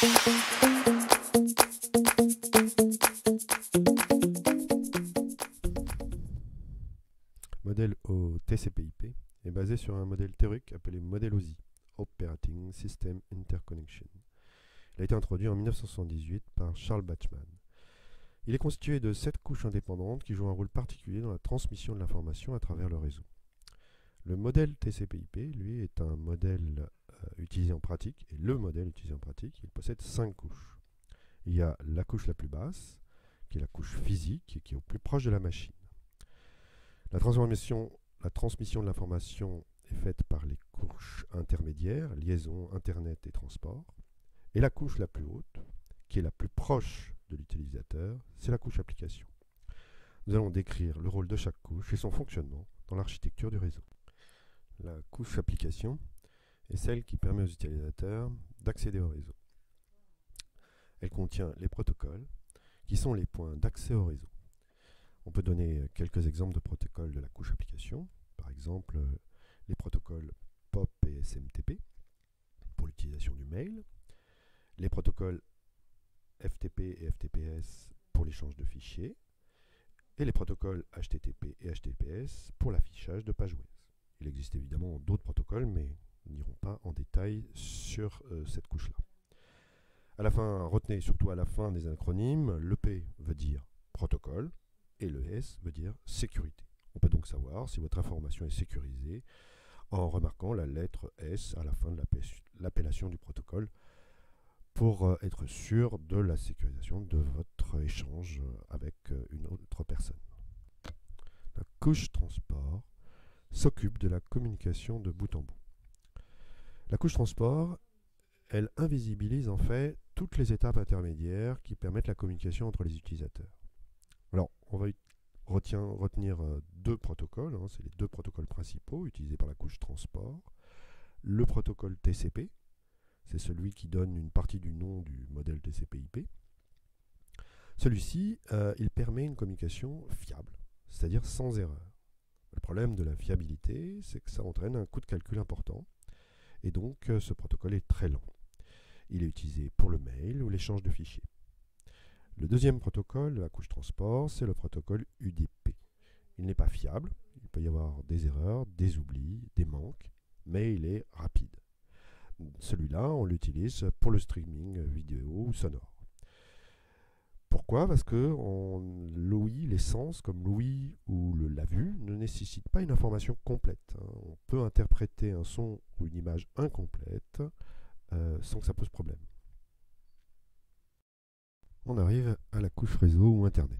Modèle au TCP/IP est basé sur un modèle théorique appelé modèle OSI, Operating System Interconnection. Il a été introduit en 1978 par Charles Bachmann. Il est constitué de 7 couches indépendantes qui jouent un rôle particulier dans la transmission de l'information à travers le réseau. Le modèle TCP/IP, lui, est un modèle utilisé en pratique, et le modèle utilisé en pratique, il possède 5 couches. Il y a la couche la plus basse, qui est la couche physique, et qui est au plus proche de la machine. La transmission de l'information est faite par les couches intermédiaires, liaison, internet et transport. Et la couche la plus haute, qui est la plus proche de l'utilisateur, c'est la couche application. Nous allons décrire le rôle de chaque couche et son fonctionnement dans l'architecture du réseau. La couche application est celle qui permet aux utilisateurs d'accéder au réseau. Elle contient les protocoles, qui sont les points d'accès au réseau. On peut donner quelques exemples de protocoles de la couche application, par exemple les protocoles POP et SMTP pour l'utilisation du mail, les protocoles FTP et FTPS pour l'échange de fichiers, et les protocoles HTTP et HTTPS pour l'affichage de pages web. Il existe évidemment d'autres protocoles, mais nous n'irons pas en détail sur cette couche-là. À la fin, retenez surtout à la fin des acronymes, le P veut dire protocole, et le S veut dire sécurité. On peut donc savoir si votre information est sécurisée en remarquant la lettre S à la fin de l'appellation du protocole pour être sûr de la sécurisation de votre échange avec une autre personne. La couche transport s'occupe de la communication de bout en bout. La couche transport, elle invisibilise en fait toutes les étapes intermédiaires qui permettent la communication entre les utilisateurs. Alors, on va retenir deux protocoles, c'est les deux protocoles principaux utilisés par la couche transport. Le protocole TCP, c'est celui qui donne une partie du nom du modèle TCP/IP. Celui-ci, il permet une communication fiable, c'est-à-dire sans erreur. Le problème de la fiabilité, c'est que ça entraîne un coût de calcul important, et donc ce protocole est très lent. Il est utilisé pour le mail ou l'échange de fichiers. Le deuxième protocole de la couche transport, c'est le protocole UDP. Il n'est pas fiable, il peut y avoir des erreurs, des oublis, des manques, mais il est rapide. Celui-là, on l'utilise pour le streaming vidéo ou sonore. Pourquoi? Parce que l'ouïe, les sens, comme l'ouïe ou la vue, ne nécessitent pas une information complète. On peut interpréter un son ou une image incomplète sans que ça pose problème. On arrive à la couche réseau ou Internet.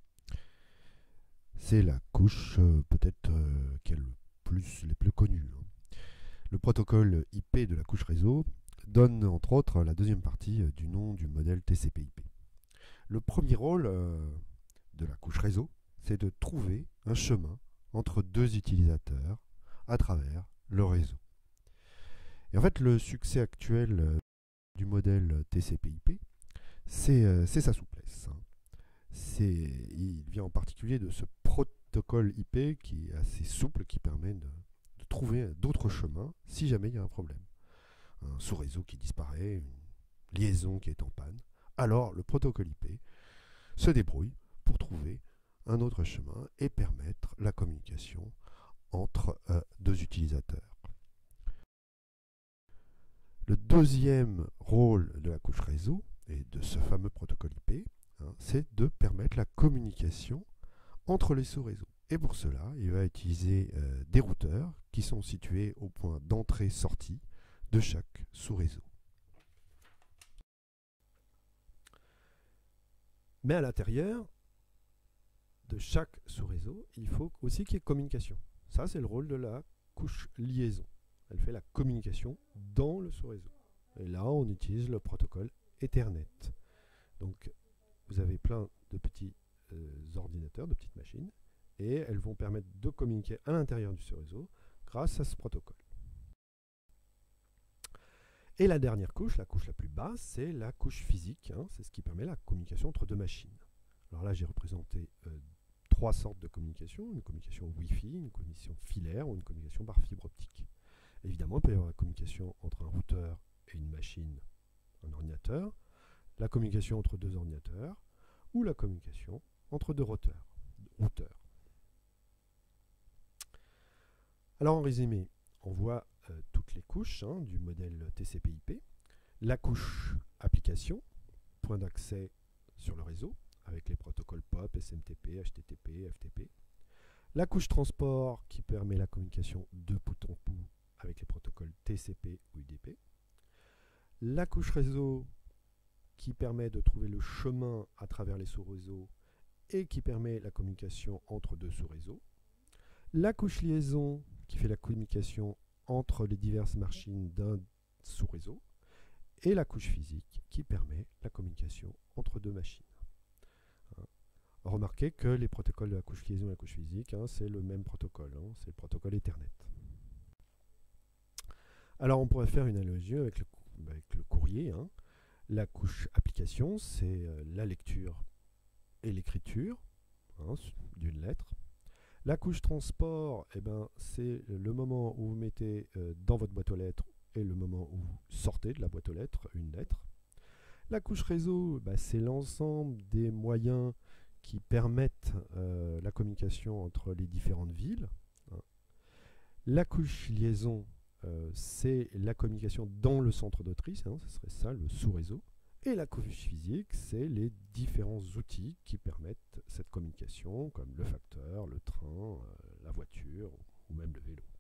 C'est la couche peut-être qui est les plus connues. Le protocole IP de la couche réseau donne entre autres la deuxième partie du nom du modèle TCP/IP. Le premier rôle de la couche réseau, c'est de trouver un chemin entre deux utilisateurs à travers le réseau. Et en fait, le succès actuel du modèle TCP/IP, c'est sa souplesse. Il vient en particulier de ce protocole IP qui est assez souple, qui permet de trouver d'autres chemins si jamais il y a un problème. Un sous-réseau qui disparaît, une liaison qui est en panne. Alors le protocole IP se débrouille pour trouver un autre chemin et permettre la communication entre deux utilisateurs. Le deuxième rôle de la couche réseau et de ce fameux protocole IP, c'est de permettre la communication entre les sous-réseaux. Et pour cela, il va utiliser des routeurs qui sont situés au point d'entrée-sortie de chaque sous-réseau. Mais à l'intérieur de chaque sous-réseau, il faut aussi qu'il y ait communication. Ça, c'est le rôle de la couche liaison. Elle fait la communication dans le sous-réseau. Et là, on utilise le protocole Ethernet. Donc, vous avez plein de petits ordinateurs, de petites machines, et elles vont permettre de communiquer à l'intérieur du sous-réseau grâce à ce protocole. Et la dernière couche, la couche la plus basse, c'est la couche physique. C'est ce qui permet la communication entre deux machines. Alors là, j'ai représenté trois sortes de communication. Une communication Wi-Fi, une communication filaire ou une communication par fibre optique. Évidemment, il peut y avoir la communication entre un routeur et une machine, un ordinateur ordinateurs, la communication entre deux ordinateurs ou la communication entre deux routeurs. Alors en résumé, on voit toutes les couches du modèle TCP/IP. La couche application, point d'accès sur le réseau, avec les protocoles POP, SMTP, HTTP, FTP. La couche transport qui permet la communication de bout en bout avec les protocoles TCP ou UDP. La couche réseau qui permet de trouver le chemin à travers les sous-réseaux et qui permet la communication entre deux sous-réseaux. La couche liaison qui fait la communication entre les diverses machines d'un sous-réseau. Et la couche physique qui permet la communication entre deux machines. Remarquez que les protocoles de la couche liaison et la couche physique, c'est le même protocole, c'est le protocole Ethernet. Alors on pourrait faire une analogie avec le courrier. La couche application, c'est la lecture et l'écriture d'une lettre. La couche transport, c'est le moment où vous mettez dans votre boîte aux lettres et le moment où vous sortez de la boîte aux lettres une lettre. La couche réseau, c'est l'ensemble des moyens qui permettent la communication entre les différentes villes. La couche liaison, c'est la communication dans le centre de tri, ce serait ça le sous-réseau. Et la couche physique, c'est les différents outils qui permettent cette communication, comme le facteur, le train, la voiture ou même le vélo.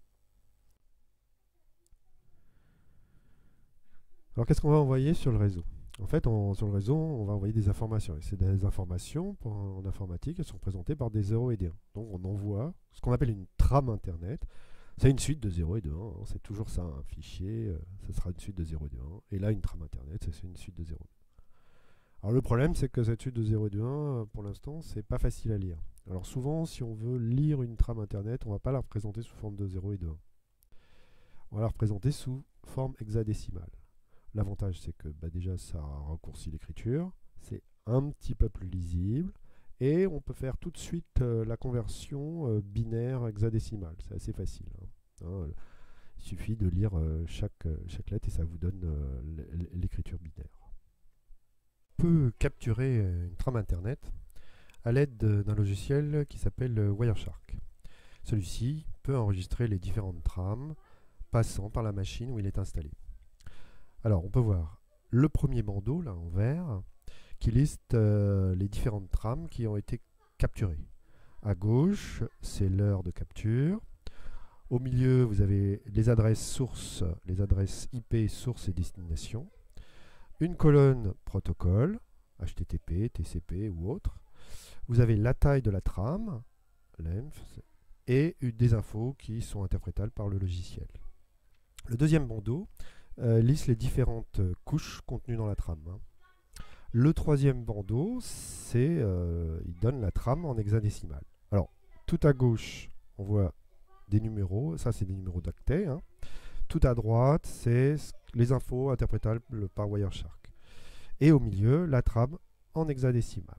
Alors qu'est-ce qu'on va envoyer sur le réseau? En fait, sur le réseau, on va envoyer des informations. Et c'est des informations, en informatique, elles sont représentées par des 0 et des 1. Donc on envoie ce qu'on appelle une trame Internet. C'est une suite de 0 et de 1. C'est toujours ça, un fichier, ce sera une suite de 0 et de 1. Et là, une trame Internet, c'est une suite de 0 et de 1. Alors le problème, c'est que cette suite de 0 et de 1, pour l'instant, c'est pas facile à lire. Alors souvent, si on veut lire une trame Internet, on ne va pas la représenter sous forme de 0 et de 1. On va la représenter sous forme hexadécimale. L'avantage, c'est que déjà, ça raccourcit l'écriture, c'est un petit peu plus lisible, et on peut faire tout de suite la conversion binaire hexadécimale. C'est assez facile. Il suffit de lire chaque lettre et ça vous donne l'écriture binaire. On peut capturer une trame Internet à l'aide d'un logiciel qui s'appelle Wireshark. Celui-ci peut enregistrer les différentes trames passant par la machine où il est installé. Alors, on peut voir le premier bandeau, là, en vert, qui liste les différentes trames qui ont été capturées. À gauche, c'est l'heure de capture. Au milieu, vous avez les adresses sources, les adresses IP, source et destination. Une colonne protocole, HTTP, TCP ou autre. Vous avez la taille de la trame, length, et des infos qui sont interprétables par le logiciel. Le deuxième bandeau liste les différentes couches contenues dans la trame. Le troisième bandeau, il donne la trame en hexadécimal. Alors, tout à gauche, on voit des numéros, ça c'est des numéros d'octet. Tout à droite, c'est les infos interprétables par Wireshark. Et au milieu, la trame en hexadécimal.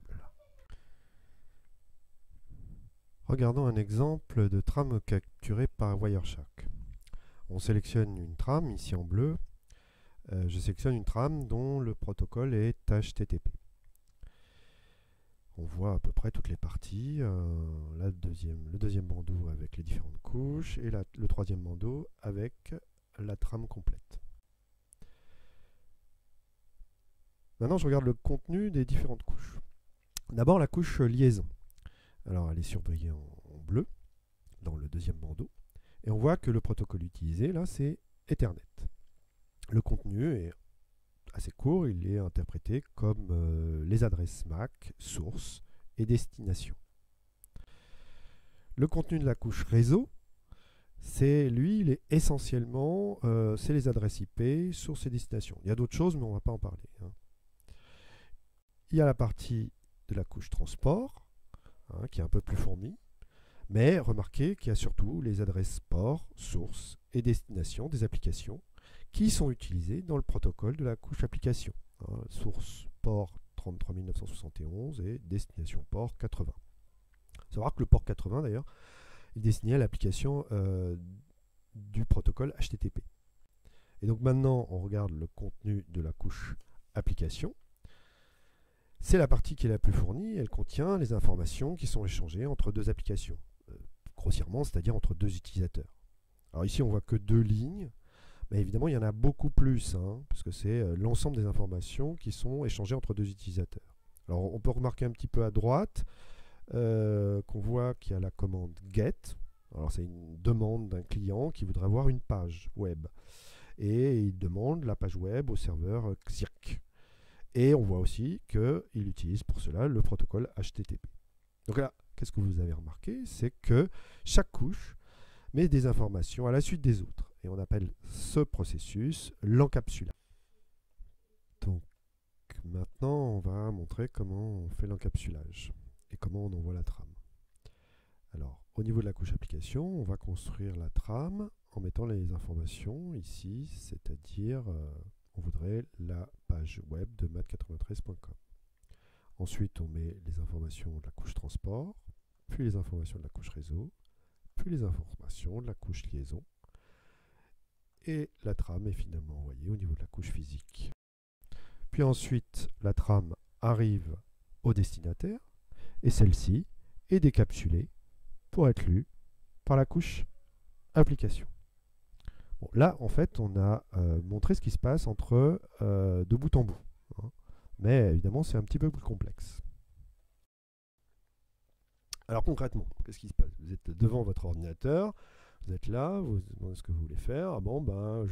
Regardons un exemple de trame capturée par Wireshark. On sélectionne une trame, ici en bleu. Je sélectionne une trame dont le protocole est HTTP. On voit à peu près toutes les parties. Le deuxième bandeau avec les différentes couches et le troisième bandeau avec la trame complète. Maintenant, je regarde le contenu des différentes couches. D'abord, la couche liaison. Alors, elle est surbrillée en bleu dans le deuxième bandeau. Et on voit que le protocole utilisé, là, c'est Ethernet. Le contenu est assez court, il est interprété comme les adresses MAC, source et destination. Le contenu de la couche réseau, il est essentiellement c'est les adresses IP, source et destination. Il y a d'autres choses, mais on ne va pas en parler. Il y a la partie de la couche transport, qui est un peu plus fournie. Mais remarquez qu'il y a surtout les adresses port, source et destination des applications qui sont utilisées dans le protocole de la couche application. Source port 33971 et destination port 80. Il faut savoir que le port 80 d'ailleurs est destiné à l'application du protocole HTTP. Et donc maintenant on regarde le contenu de la couche application, c'est la partie qui est la plus fournie. Elle contient les informations qui sont échangées entre deux applications, grossièrement, c'est-à-dire entre deux utilisateurs. Alors ici, on voit que deux lignes, mais évidemment, il y en a beaucoup plus, parce que c'est l'ensemble des informations qui sont échangées entre deux utilisateurs. Alors, on peut remarquer un petit peu à droite qu'on voit qu'il y a la commande GET. Alors, c'est une demande d'un client qui voudrait avoir une page web. Et il demande la page web au serveur XIRC. Et on voit aussi qu'il utilise pour cela le protocole HTTP. Donc là, qu'est-ce que vous avez remarqué? C'est que chaque couche met des informations à la suite des autres. Et on appelle ce processus l'encapsulage. Donc maintenant, on va montrer comment on fait l'encapsulage et comment on envoie la trame. Alors, au niveau de la couche application, on va construire la trame en mettant les informations ici, c'est-à-dire on voudrait la page web de math93.com. Ensuite, on met les informations de la couche transport, puis les informations de la couche réseau, puis les informations de la couche liaison. Et la trame est finalement envoyée au niveau de la couche physique. Puis ensuite, la trame arrive au destinataire, et celle-ci est décapsulée pour être lue par la couche application. Bon, là, en fait, on a montré ce qui se passe entre de bout en bout. Mais évidemment, c'est un petit peu plus complexe. Alors concrètement, qu'est-ce qui se passe? Vous êtes devant votre ordinateur, vous êtes là, vous vous demandez ce que vous voulez faire. Ah bon, ben,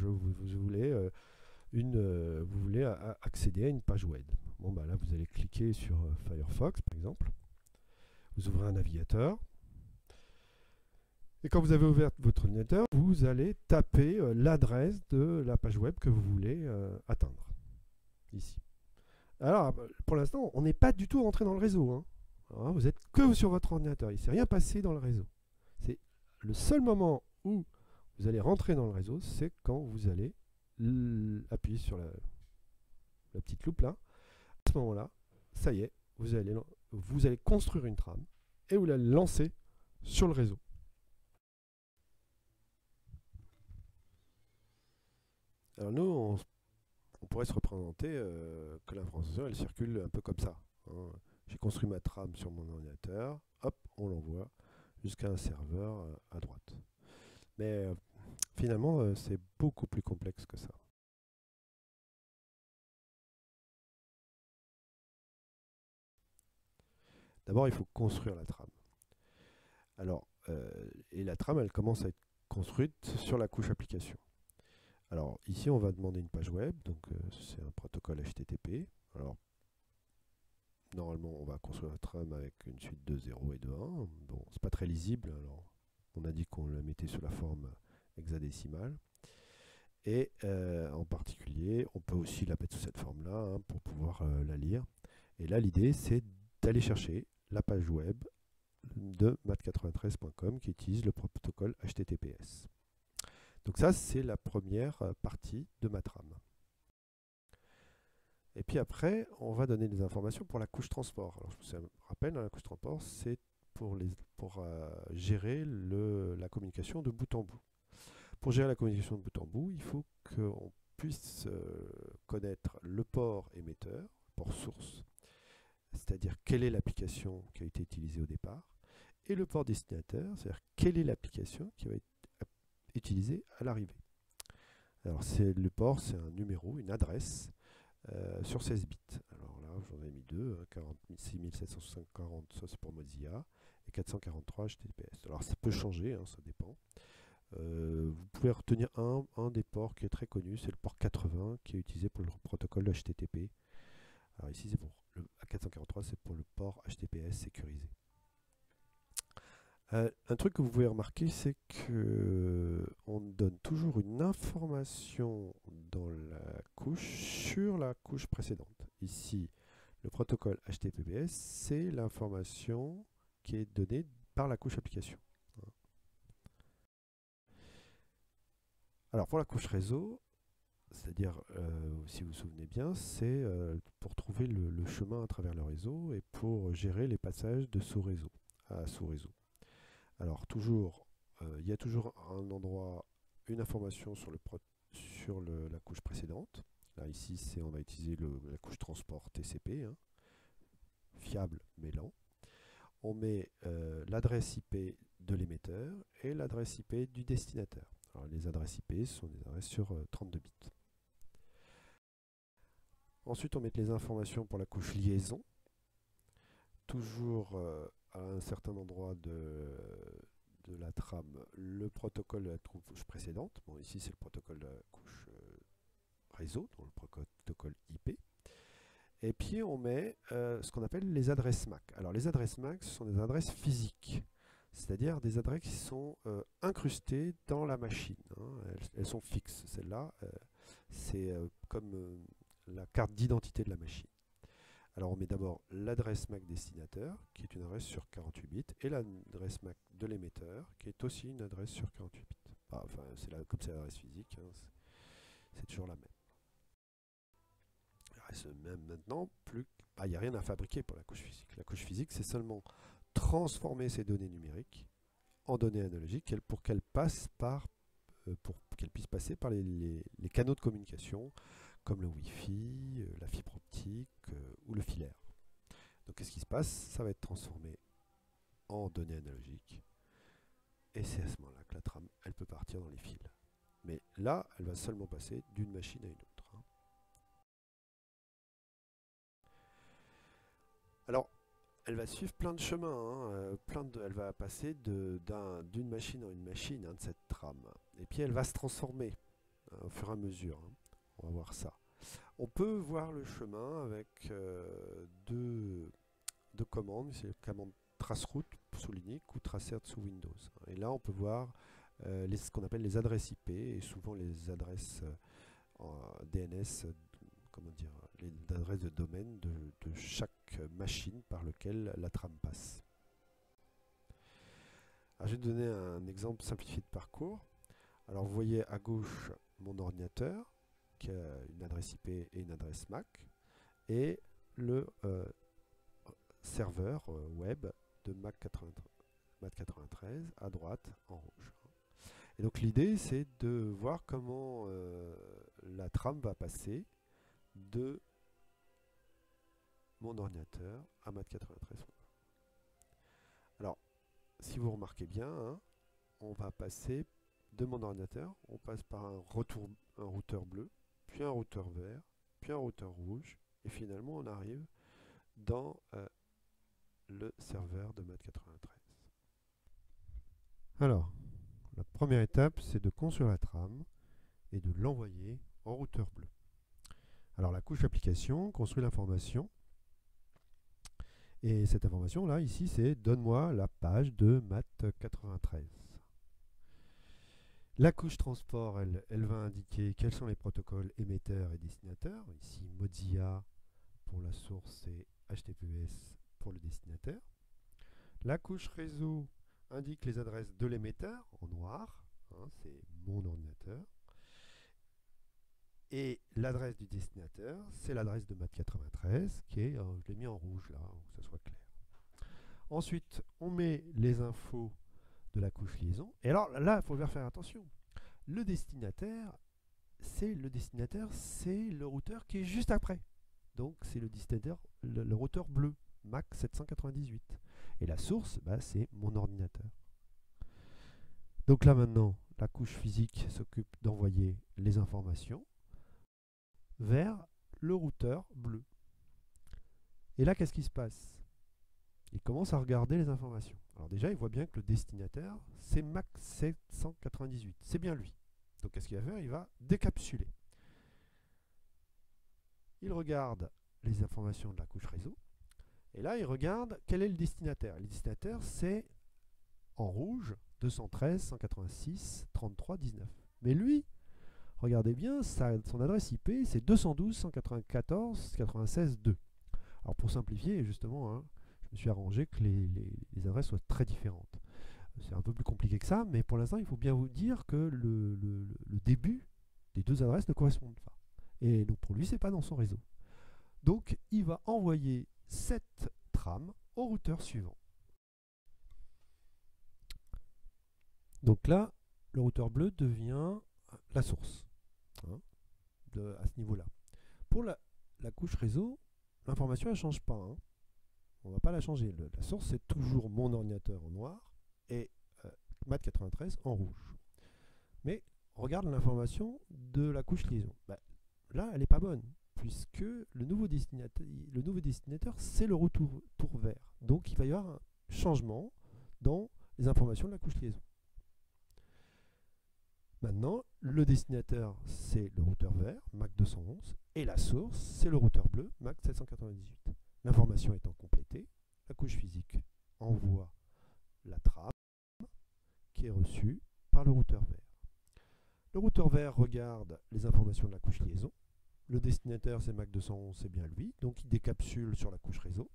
vous voulez accéder à une page web. Bon, ben là, vous allez cliquer sur Firefox, par exemple. Vous ouvrez un navigateur. Et quand vous avez ouvert votre ordinateur, vous allez taper l'adresse de la page web que vous voulez atteindre. Ici. Alors, pour l'instant, on n'est pas du tout rentré dans le réseau. Alors, vous êtes que sur votre ordinateur. Il ne s'est rien passé dans le réseau. C'est le seul moment où vous allez rentrer dans le réseau, c'est quand vous allez appuyer sur la petite loupe là. À ce moment-là, ça y est, vous allez construire une trame et vous la lancer sur le réseau. Alors nous, on pourrait se représenter que l'information, elle circule un peu comme ça. J'ai construit ma trame sur mon ordinateur, hop, on l'envoie jusqu'à un serveur à droite. Mais finalement, c'est beaucoup plus complexe que ça. D'abord, il faut construire la trame. Alors, et la trame, elle commence à être construite sur la couche application. Alors ici, on va demander une page web, donc c'est un protocole HTTP. Alors normalement, on va construire la trame avec une suite de 0 et de 1. Bon, c'est pas très lisible, alors on a dit qu'on la mettait sous la forme hexadécimale. Et en particulier, on peut aussi la mettre sous cette forme-là pour pouvoir la lire. Et là, l'idée, c'est d'aller chercher la page web de math93.com qui utilise le protocole HTTPS. Donc ça, c'est la première partie de ma trame. Et puis après, on va donner des informations pour la couche transport. Alors je vous rappelle, la couche transport, c'est pour gérer la communication de bout en bout. Pour gérer la communication de bout en bout, il faut qu'on puisse connaître le port émetteur, le port source, c'est-à-dire quelle est l'application qui a été utilisée au départ, et le port destinataire, c'est-à-dire quelle est l'application qui va être utilisée à l'arrivée. Alors le port, c'est un numéro, une adresse sur 16 bits. Alors là, j'en ai mis deux, 46740, ça c'est pour Mozilla, et 443 HTTPS. Alors ça peut changer, ça dépend. Vous pouvez retenir un des ports qui est très connu, c'est le port 80 qui est utilisé pour le protocole HTTP. Alors ici, c'est pour le 443, c'est pour le port HTTPS sécurisé. Un truc que vous pouvez remarquer, c'est qu'on donne toujours une information dans la couche sur la couche précédente. Ici, le protocole HTTPS, c'est l'information qui est donnée par la couche application. Alors pour la couche réseau, c'est-à-dire, si vous vous souvenez bien, c'est pour trouver le chemin à travers le réseau et pour gérer les passages de sous-réseau à sous-réseau. Alors toujours, il y a toujours un endroit, une information sur la couche précédente, Là, ici, on va utiliser la couche transport TCP, hein, fiable mais lent. On met l'adresse IP de l'émetteur et l'adresse IP du destinataire. Alors, les adresses IP sont des adresses sur 32 bits. Ensuite, on met les informations pour la couche liaison. Toujours à un certain endroit de la trame, le protocole de la couche précédente. Bon, ici, c'est le protocole de la couche réseau, donc le protocole IP. Et puis, on met ce qu'on appelle les adresses MAC. Alors, les adresses MAC, ce sont des adresses physiques, c'est-à-dire des adresses qui sont incrustées dans la machine, hein. Elles sont fixes. Celle-là, c'est comme la carte d'identité de la machine. Alors on met d'abord l'adresse MAC destinateur, qui est une adresse sur 48 bits, et l'adresse MAC de l'émetteur, qui est aussi une adresse sur 48 bits. Enfin, comme c'est l'adresse physique, hein, c'est toujours la même. Il reste même maintenant plus... il n'y a rien à fabriquer pour la couche physique. La couche physique, c'est seulement transformer ces données numériques en données analogiques pour qu'elles puissent passer par les canaux de communication, comme le Wi-Fi, la fibre optique ou le filaire. Donc qu'est-ce qui se passe? Ça va être transformé en données analogiques. Et c'est à ce moment-là que la trame, elle peut partir dans les fils. Mais là, elle va seulement passer d'une machine à une autre, hein. Alors, elle va suivre plein de chemins, hein, elle va passer d'une machine à une machine, hein, de cette trame. Et puis elle va se transformer au fur et à mesure, hein. On va voir ça. On peut voir le chemin avec deux commandes, c'est la commande traceroute sous Linux ou tracert sous Windows. Et là, on peut voir ce qu'on appelle les adresses IP et souvent les adresses DNS, comment dire, les adresses de domaine de chaque machine par laquelle la trame passe. Alors, je vais donner un exemple simplifié de parcours. Alors, vous voyez à gauche mon ordinateur, qui a une adresse IP et une adresse MAC, et le serveur web de MAC93 à droite en rouge. Et donc l'idée, c'est de voir comment la trame va passer de mon ordinateur à MAC93. Alors, si vous remarquez bien, hein, on va passer de mon ordinateur, on passe par un routeur bleu, puis un routeur vert, puis un routeur rouge, et finalement on arrive dans le serveur de MAC93. Alors, la première étape, c'est de construire la trame et de l'envoyer en routeur bleu. Alors la couche application construit l'information, et cette information là, ici, c'est donne-moi la page de MAT93. La couche transport, elle va indiquer quels sont les protocoles émetteurs et destinataires. Ici, Mozilla pour la source et HTTPS pour le destinataire. La couche réseau indique les adresses de l'émetteur en noir, hein, c'est mon ordinateur. Et l'adresse du destinataire, c'est l'adresse de MAT93 qui est, je l'ai mis en rouge là, pour que ça soit clair. Ensuite, on met les infos de la couche liaison. Et alors là, il faut bien faire attention. Le destinataire, c'est le routeur qui est juste après. Donc c'est le destinataire, le routeur bleu, MAC 798. Et la source, c'est mon ordinateur. Donc là maintenant, la couche physique s'occupe d'envoyer les informations vers le routeur bleu. Et là, qu'est-ce qui se passe? Il commence à regarder les informations. Alors déjà, il voit bien que le destinataire, c'est MAC 798. C'est bien lui. Donc qu'est-ce qu'il va faire? Il va décapsuler. Il regarde les informations de la couche réseau. Et là, il regarde quel est le destinataire. Le destinataire, c'est en rouge 213 186 33 19. Mais lui, regardez bien, son adresse IP, c'est 212 194 96 2. Alors pour simplifier, justement, hein, je me suis arrangé que les adresses soient très différentes. C'est un peu plus compliqué que ça, mais pour l'instant, il faut bien vous dire que le début des deux adresses ne correspondent pas. Et donc pour lui, c'est pas dans son réseau. Donc il va envoyer cette trame au routeur suivant. Donc là, le routeur bleu devient la source, hein, à ce niveau-là. Pour la couche réseau, l'information ne change pas, hein. On ne va pas la changer. La source, c'est toujours mon ordinateur en noir et MAT93 en rouge. Mais regarde l'information de la couche liaison. Là, elle n'est pas bonne, puisque le nouveau destinataire, c'est le retour vert. Donc, il va y avoir un changement dans les informations de la couche liaison. Maintenant, le destinataire, c'est le routeur vert, MAC 211, et la source, c'est le routeur bleu, MAC 798. L'information étant complétée, la couche physique envoie la trame qui est reçue par le routeur vert. Le routeur vert regarde les informations de la couche liaison. Le destinataire, c'est MAC 211, c'est bien lui, donc il décapsule sur la couche réseau.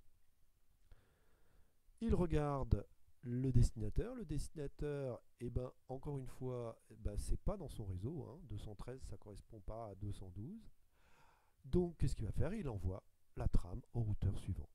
Il regarde le destinateur. Le destinateur, encore une fois, c'est pas dans son réseau, hein. 213, ça ne correspond pas à 212. Donc, qu'est-ce qu'il va faire? Il envoie la trame au routeur suivant.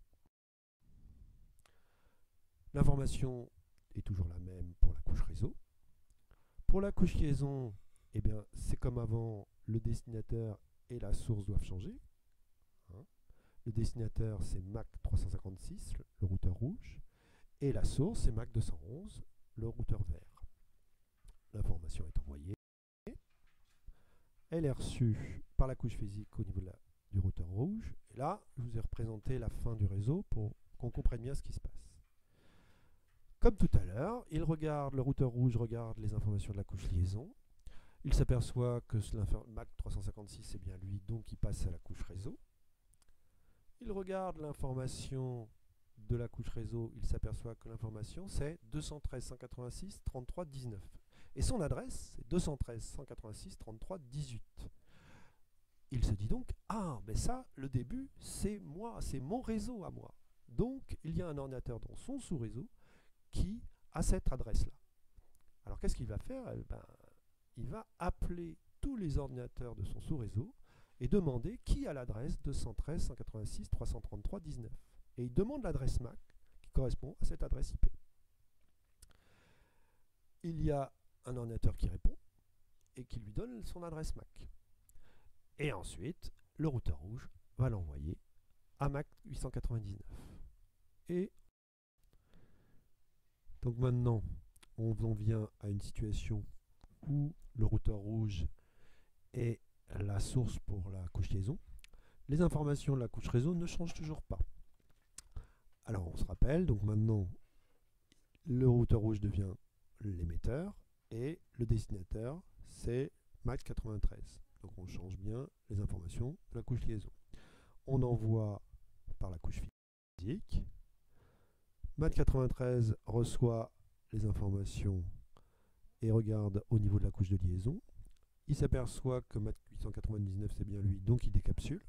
L'information est toujours la même pour la couche réseau. Pour la couche liaison, c'est comme avant, le destinateur et la source doivent changer. Hein. Le destinateur, c'est MAC 356, le routeur rouge. Et la source, c'est MAC 211, le routeur vert. L'information est envoyée. Elle est reçue par la couche physique au niveau du routeur rouge. Et là, je vous ai représenté la fin du réseau pour qu'on comprenne bien ce qui se passe. Comme tout à l'heure, le routeur rouge regarde les informations de la couche liaison. Il s'aperçoit que MAC 356, c'est bien lui, donc il passe à la couche réseau. Il regarde l'information de la couche réseau, il s'aperçoit que l'information c'est 213.186.33.19 et son adresse c'est 213.186.33.18. Il se dit donc, mais ça, le début, c'est moi, c'est mon réseau à moi. Donc il y a un ordinateur dans son sous-réseau qui a cette adresse-là. Alors qu'est-ce qu'il va faire? Il va appeler tous les ordinateurs de son sous-réseau et demander qui a l'adresse 213.186.333.19. Et il demande l'adresse MAC qui correspond à cette adresse IP. Il y a un ordinateur qui répond et qui lui donne son adresse MAC. Et ensuite, le routeur rouge va l'envoyer à MAC 899. Et donc maintenant, on en vient à une situation où le routeur rouge est la source pour la couche liaison. Les informations de la couche réseau ne changent toujours pas. Alors on se rappelle, donc maintenant le routeur rouge devient l'émetteur et le destinataire c'est MAC 93. Donc on change bien les informations de la couche liaison. On envoie par la couche physique. MAC 93 reçoit les informations et regarde au niveau de la couche de liaison. Il s'aperçoit que MAC 899 c'est bien lui, donc il décapsule.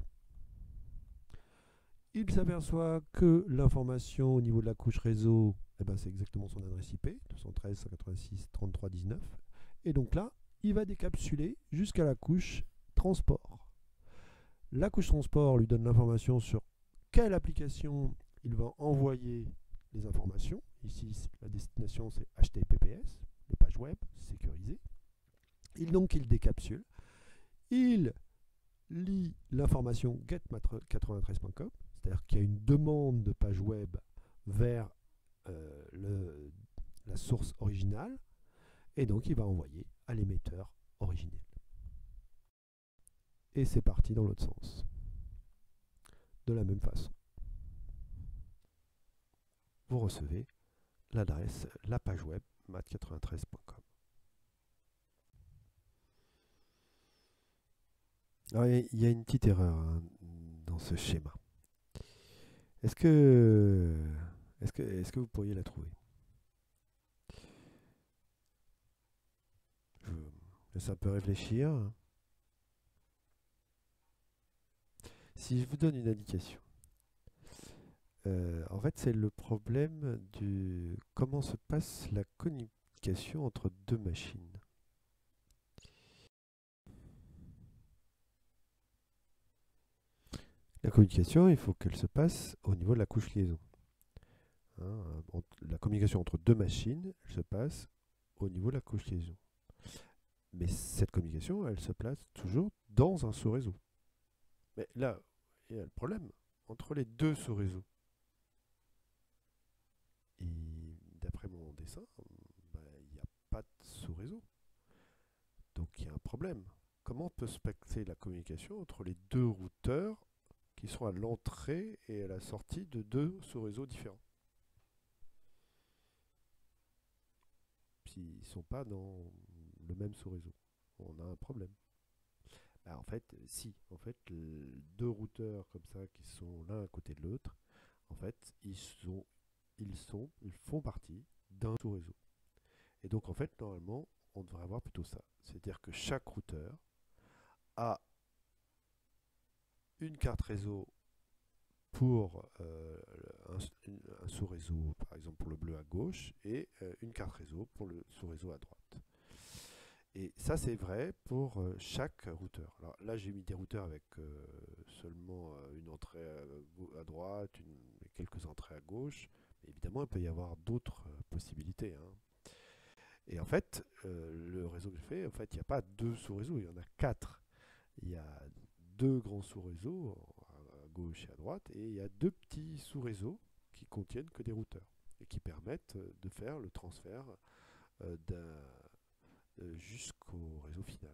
Il s'aperçoit que l'information au niveau de la couche réseau, c'est exactement son adresse IP, 213.186.33.19. Et donc là, il va décapsuler jusqu'à la couche transport. La couche transport lui donne l'information sur quelle application il va envoyer les informations. Ici, la destination, c'est HTTPS, les pages web sécurisées. Donc, il décapsule. Il lit l'information get93.com, c'est-à-dire qu'il y a une demande de page web vers la source originale, et donc il va envoyer à l'émetteur originel. Et c'est parti dans l'autre sens. De la même façon. Vous recevez l'adresse, la page web mat93.com. Alors, il y a une petite erreur dans ce schéma. Est-ce que vous pourriez la trouver? Je vous laisse un peu réfléchir. Si je vous donne une indication, en fait c'est le problème du comment se passe la communication entre deux machines. La communication, il faut qu'elle se passe au niveau de la couche liaison. La communication entre deux machines, elle se passe au niveau de la couche liaison. Mais cette communication, elle se place toujours dans un sous-réseau. Mais là, il y a le problème. Entre les deux sous-réseaux, et d'après mon dessin, bah, il n'y a pas de sous-réseau. Donc il y a un problème. Comment on peut se passer la communication entre les deux routeurs qui sont à l'entrée et à la sortie de deux sous-réseaux différents? S'ils ne sont pas dans le même sous-réseau, on a un problème. Bah, en fait, si. En fait, deux routeurs comme ça qui sont l'un à côté de l'autre, en fait, ils font partie d'un sous-réseau. Et donc, en fait, normalement, on devrait avoir plutôt ça. C'est-à-dire que chaque routeur a une carte réseau pour un sous-réseau, par exemple pour le bleu à gauche, et une carte réseau pour le sous-réseau à droite. Et ça, c'est vrai pour chaque routeur. Alors là, j'ai mis des routeurs avec seulement une entrée à droite, quelques entrées à gauche. Mais évidemment, il peut y avoir d'autres possibilités, hein. Et en fait, le réseau que j'ai fait, en fait, il n'y a pas deux sous-réseaux, il y en a quatre. Il y a deux grands sous-réseaux à gauche et à droite, et il y a deux petits sous-réseaux qui contiennent que des routeurs et qui permettent de faire le transfert jusqu'au réseau final.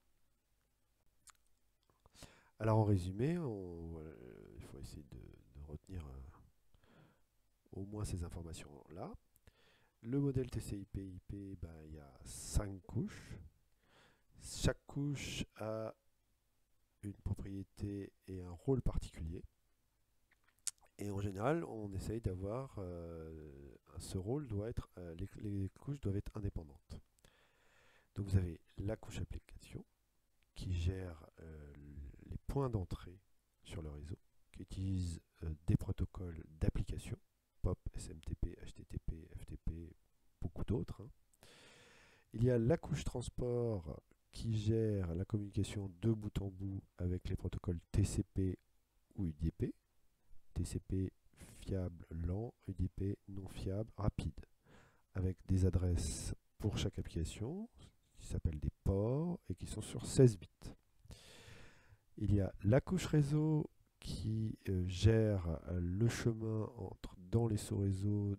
Alors en résumé, il faut essayer de retenir au moins ces informations-là. Le modèle TCP/IP, ben, il y a 5 couches. Chaque couche a une propriété et un rôle particulier. Et en général, on essaye d'avoir ce rôle doit être, les couches doivent être indépendantes. Donc vous avez la couche application qui gère les points d'entrée sur le réseau, qui utilise des protocoles d'application, POP, SMTP, HTTP, FTP, beaucoup d'autres, hein. Il y a la couche transport qui gère la communication de bout en bout avec les protocoles TCP ou UDP. TCP fiable, lent, UDP non fiable, rapide, avec des adresses pour chaque application qui s'appellent des ports et qui sont sur 16 bits. Il y a la couche réseau qui gère le chemin dans les sous-réseaux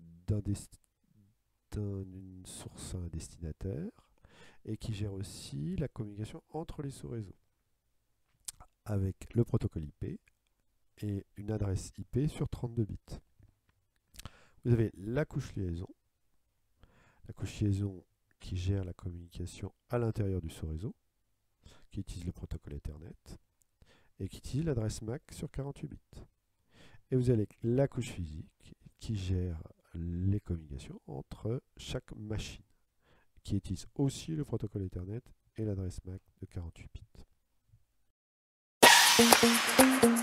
d'une source à un destinataire et qui gère aussi la communication entre les sous-réseaux avec le protocole IP et une adresse IP sur 32 bits. Vous avez la couche liaison qui gère la communication à l'intérieur du sous-réseau, qui utilise le protocole Ethernet et qui utilise l'adresse MAC sur 48 bits. Et vous avez la couche physique qui gère les communications entre chaque machine, qui utilise aussi le protocole Ethernet et l'adresse MAC de 48 bits.